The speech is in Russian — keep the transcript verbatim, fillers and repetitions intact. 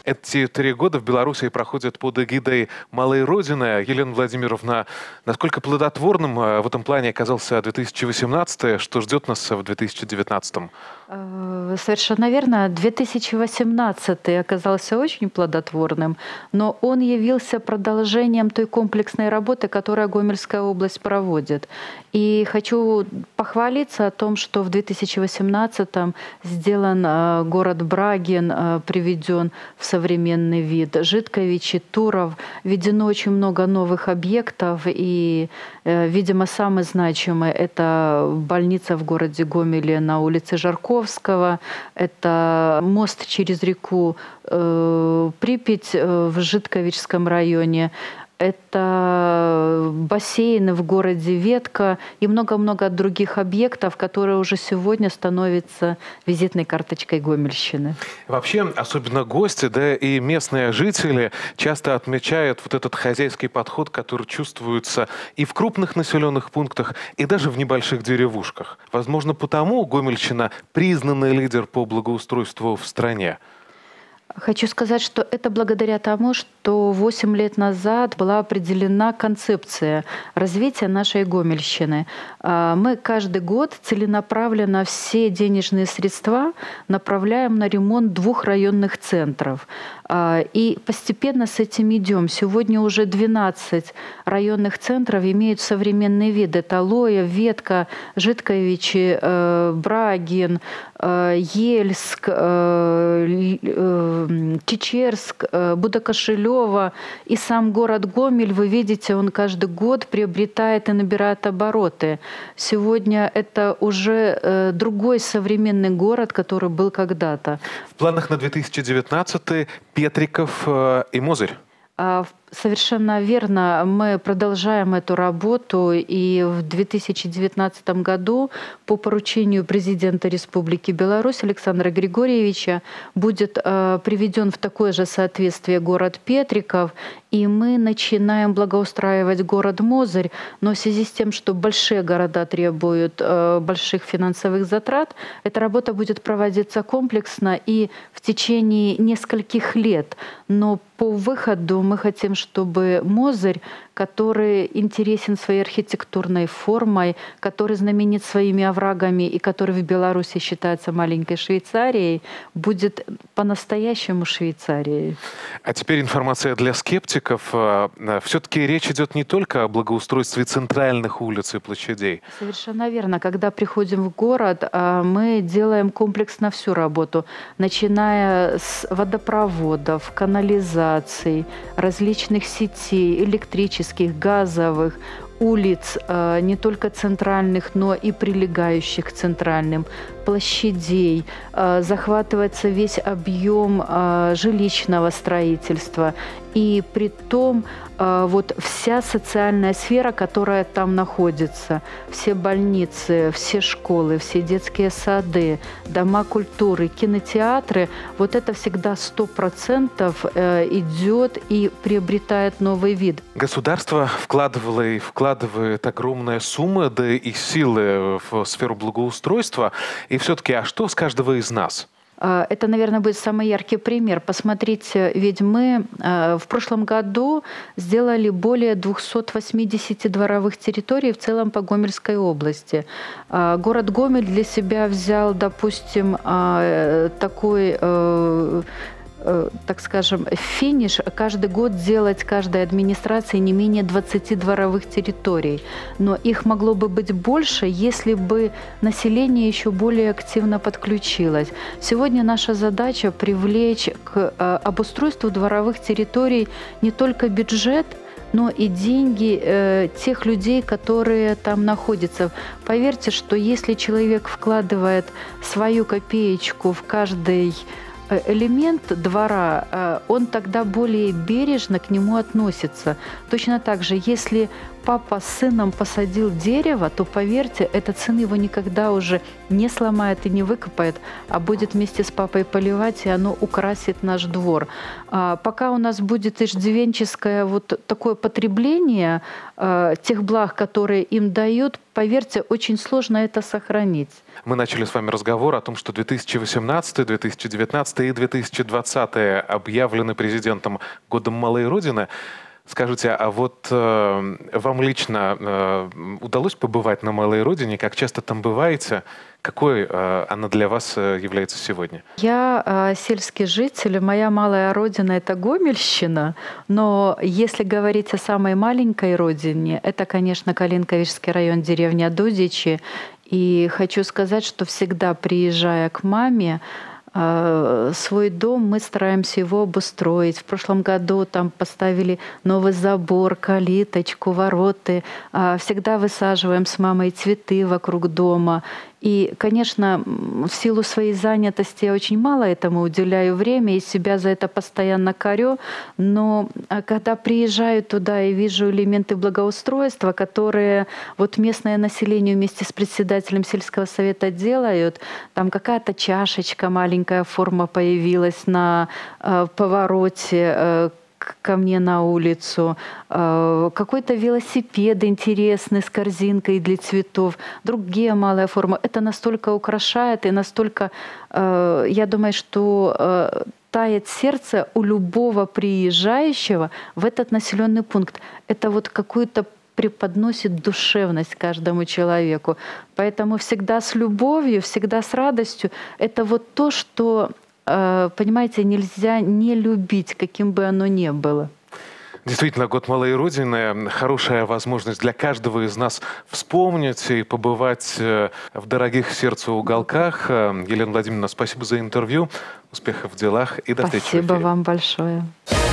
Эти три года в Беларуси проходят под эгидой «Малой Родины». Елена Владимировна, насколько плодотворным в этом плане оказался две тысячи восемнадцатый? Что ждет нас в две тысячи девятнадцатом? Совершенно верно. две тысячи восемнадцатый оказался очень плодотворным, но он явился продолжением той комплексной работы, которую Гомельская область проводит. И хочу похвалиться о том, что в две тысячи восемнадцатом сделан город Брагин, приведен в современный вид. Житковичи, Туров, введено очень много новых объектов, и, видимо, самый значимый — это больница в городе Гомеле на улице Жарковского, это мост через реку э, Припять в Житковичском районе, это бассейны в городе Ветка и много-много других объектов, которые уже сегодня становятся визитной карточкой Гомельщины. Вообще, особенно гости, да и местные жители часто отмечают вот этот хозяйский подход, который чувствуется и в крупных населенных пунктах, и даже в небольших деревушках. Возможно, потому Гомельщина признанный лидер по благоустройству в стране. Хочу сказать, что это благодаря тому, что восемь лет назад была определена концепция развития нашей Гомельщины. Мы каждый год целенаправленно все денежные средства направляем на ремонт двух районных центров. И постепенно с этим идем. Сегодня уже двенадцать районных центров имеют современный вид. Это Лоя, Ветка, Житковичи, Брагин, Ельск, Чечерск, Будокошелево и сам город Гомель. Вы видите, он каждый год приобретает и набирает обороты. Сегодня это уже другой современный город, который был когда-то. В планах на две тысячи девятнадцатый Петриков и Мозырь. Совершенно верно. Мы продолжаем эту работу, и в две тысячи девятнадцатом году по поручению президента Республики Беларусь Александра Григорьевича будет э, приведен в такое же соответствие город Петриков, и мы начинаем благоустраивать город Мозырь. Но в связи с тем, что большие города требуют э, больших финансовых затрат, эта работа будет проводиться комплексно и в течение нескольких лет. Но по выходу мы хотим, чтобы Мозырь, который интересен своей архитектурной формой, который знаменит своими оврагами и который в Беларуси считается маленькой Швейцарией, будет по-настоящему Швейцарией. А теперь информация для скептиков. Все-таки речь идет не только о благоустройстве центральных улиц и площадей. Совершенно верно. Когда приходим в город, мы делаем комплексно всю работу, начиная с водопроводов, канализаций, различных сетей, электрических, газовых, улиц, не только центральных, но и прилегающих к центральным, площадей. Захватывается весь объем жилищного строительства. И при том вот вся социальная сфера, которая там находится, все больницы, все школы, все детские сады, дома культуры, кинотеатры, вот это всегда сто процентов идет и приобретает новый вид. Государство вкладывало и вкладывает огромные суммы, да и силы в сферу благоустройства. И все-таки, а что с каждого из нас? Это, наверное, будет самый яркий пример. Посмотрите, ведь мы в прошлом году сделали более двухсот восьмидесяти дворовых территорий в целом по Гомельской области. Город Гомель для себя взял, допустим, такой, так скажем, финиш: каждый год делать каждой администрации не менее двадцати дворовых территорий. Но их могло бы быть больше, если бы население еще более активно подключилось. Сегодня наша задача привлечь к обустройству дворовых территорий не только бюджет, но и деньги э, тех людей, которые там находятся. Поверьте, что если человек вкладывает свою копеечку в каждый элемент двора, он тогда более бережно к нему относится. Точно так же, если папа с сыном посадил дерево, то, поверьте, этот сын его никогда уже не сломает и не выкопает, а будет вместе с папой поливать, и оно украсит наш двор. А пока у нас будет иждивенческое вот такое потребление э, тех благ, которые им дают, поверьте, очень сложно это сохранить. Мы начали с вами разговор о том, что две тысячи восемнадцатый, две тысячи девятнадцатый и две тысячи двадцатый объявлены президентом годом малой Родины. Скажите, а вот э, вам лично э, удалось побывать на малой Родине? Как часто там бываете? Какой э, она для вас э, является сегодня? Я э, сельский житель, моя малая родина — это Гомельщина, но если говорить о самой маленькой родине, это, конечно, Калинковичский район, деревня Дудичи. И хочу сказать, что всегда, приезжая к маме, свой дом мы стараемся его обустроить. В прошлом году там поставили новый забор, калиточку, вороты. Всегда высаживаем с мамой цветы вокруг дома. И, конечно, в силу своей занятости я очень мало этому уделяю время и себя за это постоянно корю. Но когда приезжаю туда и вижу элементы благоустройства, которые вот местное население вместе с председателем сельского совета делают, там какая-то чашечка, маленькая форма появилась на э, повороте э, ко мне на улицу, какой-то велосипед интересный с корзинкой для цветов, другие малая форма. Это настолько украшает и настолько, я думаю, что тает сердце у любого приезжающего в этот населенный пункт. Это вот какую-то преподносит душевность каждому человеку. Поэтому всегда с любовью, всегда с радостью. Это вот то, что, понимаете, нельзя не любить, каким бы оно ни было. Действительно, год малой Родины — хорошая возможность для каждого из нас вспомнить и побывать в дорогих сердцу уголках. Елена Владимировна, спасибо за интервью, успехов в делах и до встречи в эфире. Спасибо вам большое.